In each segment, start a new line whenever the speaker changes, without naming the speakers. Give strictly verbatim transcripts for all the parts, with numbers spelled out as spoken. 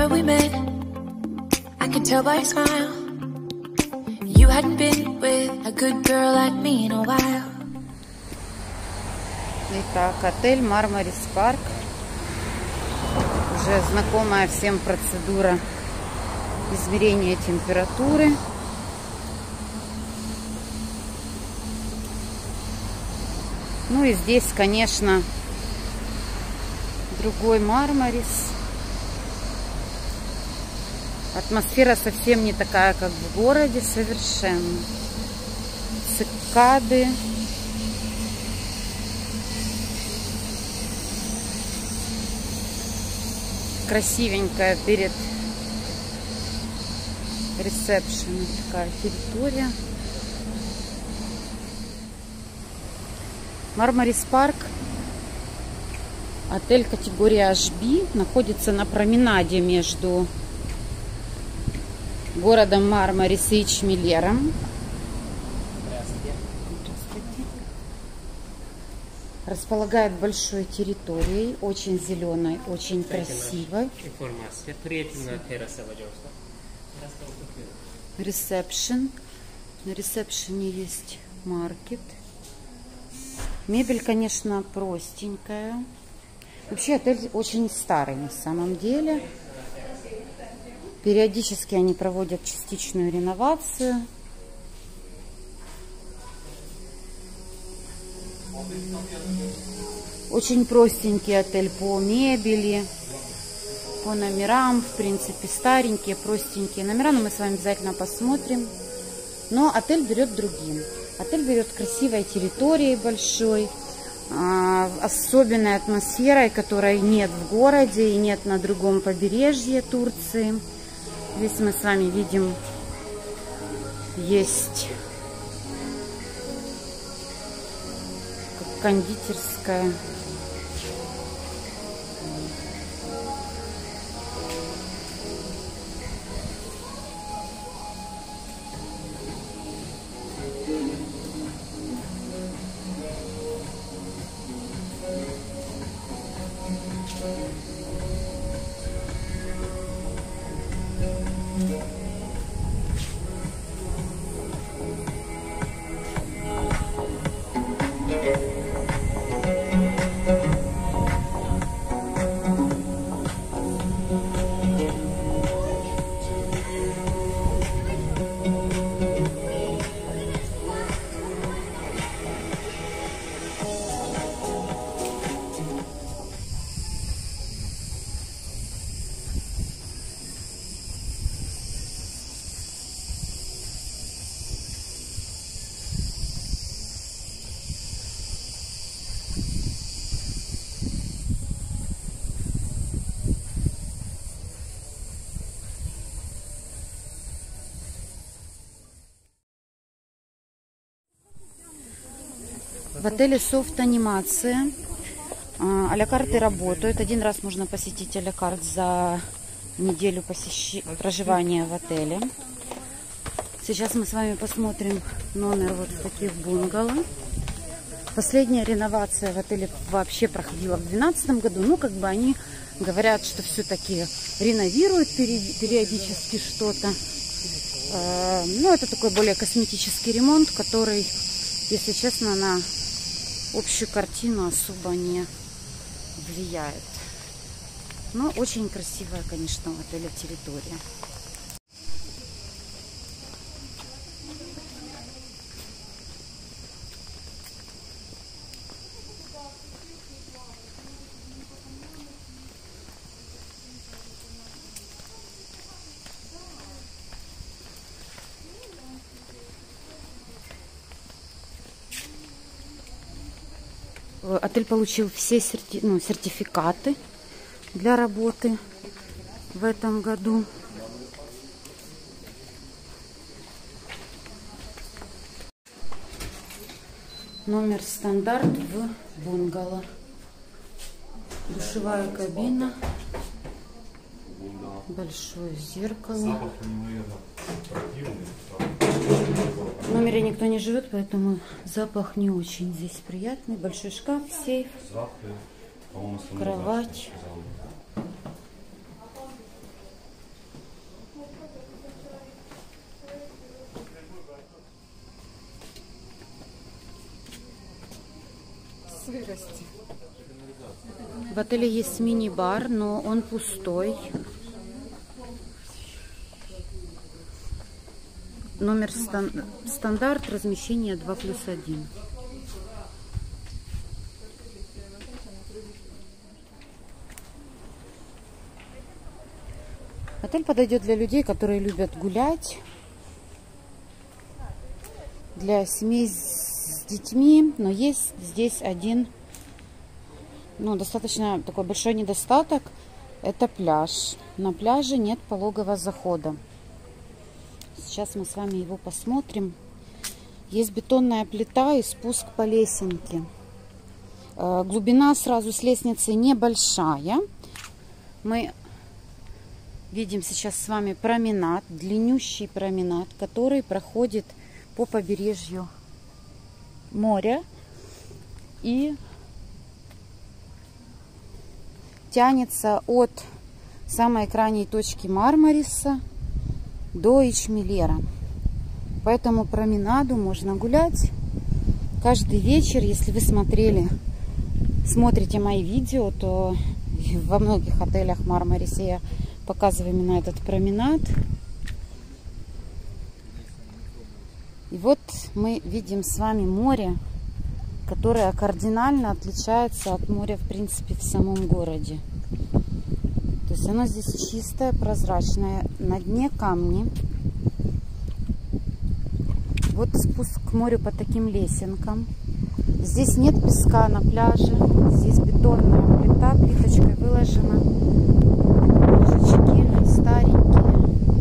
Remember we met, I could tell by your smile. You hadn't been with a good girl like me in a while.
Итак, отель Мармарис Парк. Уже знакомая всем процедура измерения температуры. Ну и здесь, конечно, другой Мармарис. Атмосфера совсем не такая, как в городе, совершенно. Цикады. Красивенькая перед ресепшеном такая территория. Мармарис Парк, отель категории эйч би, находится на променаде между городом Мармарис и Ичмелером. Располагает большой территорией, очень зеленой, очень красивой. Ресепшн. На ресепшене есть маркет. Мебель, конечно, простенькая. Вообще отель очень старый на самом деле. Периодически они проводят частичную реновацию. Очень простенький отель по мебели, по номерам, в принципе, старенькие, простенькие номера, но мы с вами обязательно посмотрим. Но отель берет другим. Отель берет красивой территорией большой, особенной атмосферой, которой нет в городе и нет на другом побережье Турции. Здесь мы с вами видим, есть кондитерская. В отеле софт анимация. А-ля карты работают. Один раз можно посетить а-ля карт за неделю посещ... проживания в отеле. Сейчас мы с вами посмотрим номер вот в таких бунгало. Последняя реновация в отеле вообще проходила в две тысячи двенадцатом году. Ну, как бы они говорят, что все-таки реновируют периодически что-то. Ну, это такой более косметический ремонт, который, если честно, на общую картину особо не влияет. Но очень красивая, конечно, у отеля территория. Отель получил все серти... ну, сертификаты для работы в этом году. Номер стандарт в бунгало. Душевая кабина. Большое зеркало. В номере никто не живет, поэтому запах не очень здесь приятный. Большой шкаф, сейф, кровать.
сырости.
В отеле есть мини-бар, но он пустой. Номер стан стандарт, размещение два плюс один. Отель подойдет для людей, которые любят гулять, для семей с детьми, но есть здесь один, ну, достаточно такой большой недостаток, это пляж. На пляже нет пологого захода. Сейчас мы с вами его посмотрим. Есть бетонная плита и спуск по лесенке. Глубина сразу с лестницы небольшая. Мы видим сейчас с вами променад, длиннющий променад, который проходит по побережью моря и тянется от самой крайней точки Мармариса до Ичмелера. По этому променаду можно гулять каждый вечер. Если вы смотрели, смотрите мои видео, то во многих отелях Мармариса я показываю именно этот променад. И вот мы видим с вами море, которое кардинально отличается от моря, в принципе, в самом городе. То есть оно здесь чистое, прозрачное, на дне камни. Вот спуск к морю по таким лесенкам. Здесь нет песка на пляже, здесь бетонная плита, плиточкой выложена. Лежачки старенькие.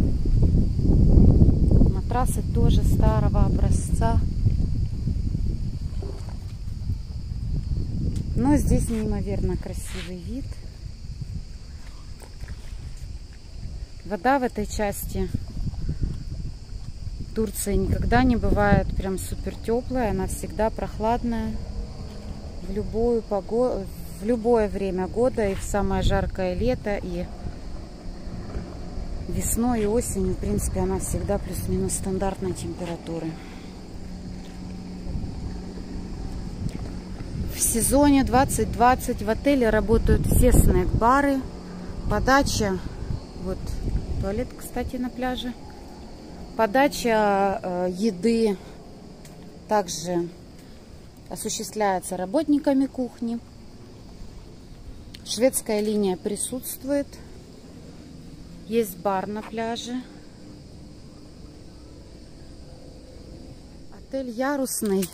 Матрасы тоже старого образца. Но здесь неимоверно красивый вид. Вода в этой части Турции никогда не бывает прям супер теплая, она всегда прохладная в любую погоду, в любое время года, и в самое жаркое лето, и весной, и осенью, в принципе, она всегда плюс-минус стандартной температуры. В сезоне двадцать двадцать в отеле работают все снэк-бары, подача, вот туалет, кстати, на пляже. Подача э, еды также осуществляется работниками кухни. Шведская линия присутствует. Есть бар на пляже. Отель ярусный.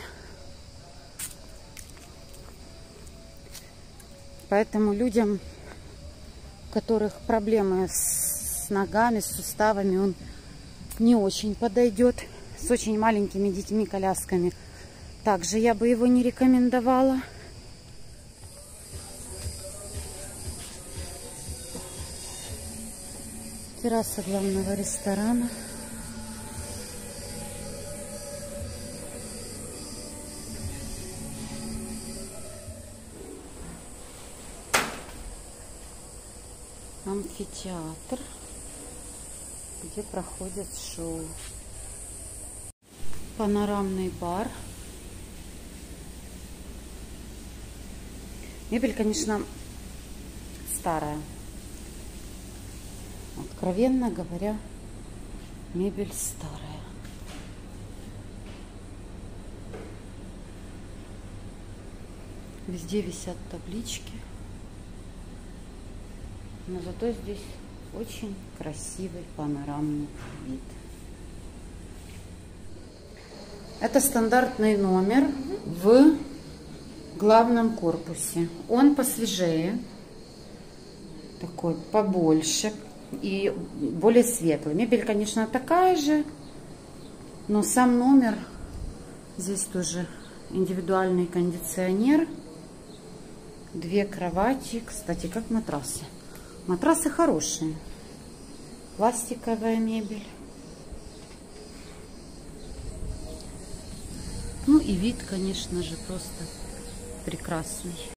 Поэтому людям, у которых проблемы с ногами, с суставами, он не очень подойдет. С очень маленькими детьми, колясками также я бы его не рекомендовала. Терраса главного ресторана. Амфитеатр, где проходят шоу. Панорамный бар. Мебель, конечно, старая. Откровенно говоря, мебель старая. Везде висят таблички. Но зато здесь очень красивый панорамный вид. Это стандартный номер в главном корпусе. Он посвежее, такой побольше и более светлый. Мебель, конечно, такая же, но сам номер, здесь тоже индивидуальный кондиционер, две кровати, кстати, как матрасы. Матрасы хорошие, пластиковая мебель. Ну и вид, конечно же, просто прекрасный.